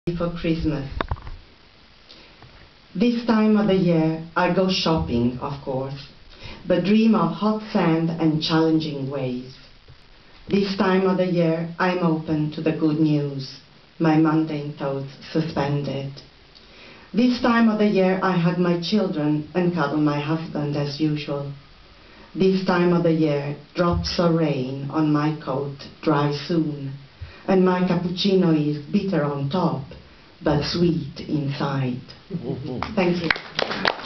for Christmas. This time of the year I go shopping, of course, but dream of hot sand and challenging waves. This time of the year I'm open to the good news, my mundane thoughts suspended. This time of the year I hug my children and cuddle my husband as usual. This time of the year drops of rain on my coat dry soon, and my cappuccino is bitter on top, but sweet inside. Thank you.